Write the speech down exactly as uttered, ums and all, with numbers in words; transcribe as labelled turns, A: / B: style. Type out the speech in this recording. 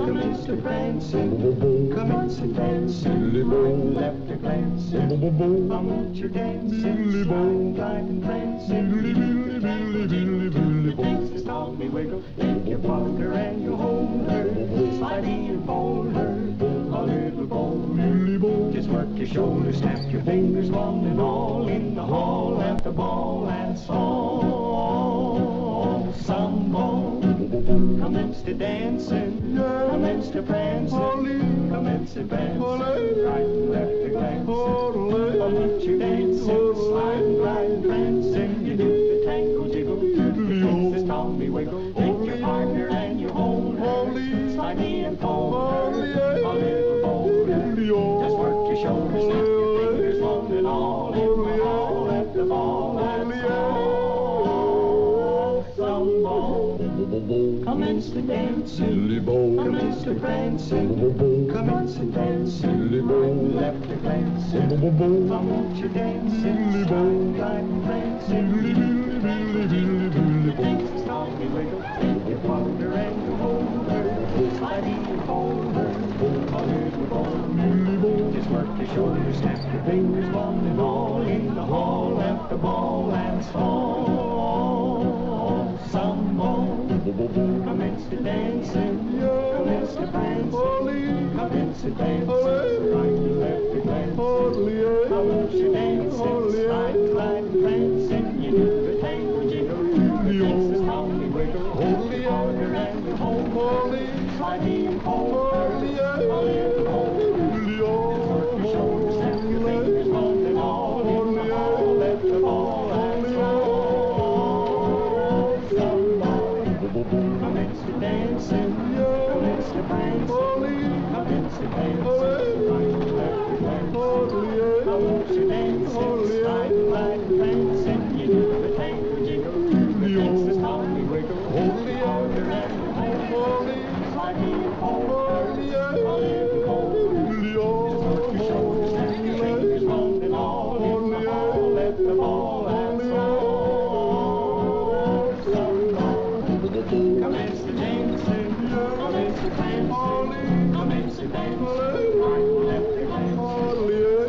A: commence to prancing, commence to dancing, right, left, a glancing. I want you dancing, slide, glide, and prancing. It takes the Tommy wiggle, take your partner and you hold her, slidey and fold her, a little bowl. Just work your shoulders, snap your fingers, one and all, in the hall, at the ball, and so some commence to dancing, commence to prancing, commence to prancing, right and left to glancing. I want you dancing, slide, glide, prancing. You do the tango jiggle, it takes this Tommy wiggle. Take your partner and you hold her, slidey and fold her, a little bolder. Just work your shoulders, snap your fingers, one and all, in the hall, at the ball, and so some ball. Commence to dancing, commence to prancing, commence to dancing, right, left to glancing. I want you dancing, slide, glide, prancing. It takes the Tommy wiggle, take your partner and you hold her, slidey and fold her, a little bowl. Just work your shoulders, snap your fingers, one and all, in the hall, at the ball, and so some more. Commence to dancing, commence to prancing, commence to dancing, right to left to glancing. I want you dancing, slide, glide, prancing. You do the tango jiggle, it takes the Tommy wiggle. Hold your partner and you hold her, slidey and fold her, a little bowl. Just work your shoulders, snap your fingers, one and all, in the hall, at the ball, and so some more. Commence to dancing, commence to prancing, commence to dancing, right, left, to glancing. I want you dancing, slide, glide, prancing. You do the tango jiggle, it takes the Tommy wiggle. Hold the partner and you hold her, slidey and fold her, a little bowl. Just work your shoulders, snap your fingers, one and all, in the hall, at the ball, and so some more. Commence to dancing, commence to prancing, commence to dancing, right, left, to glancing.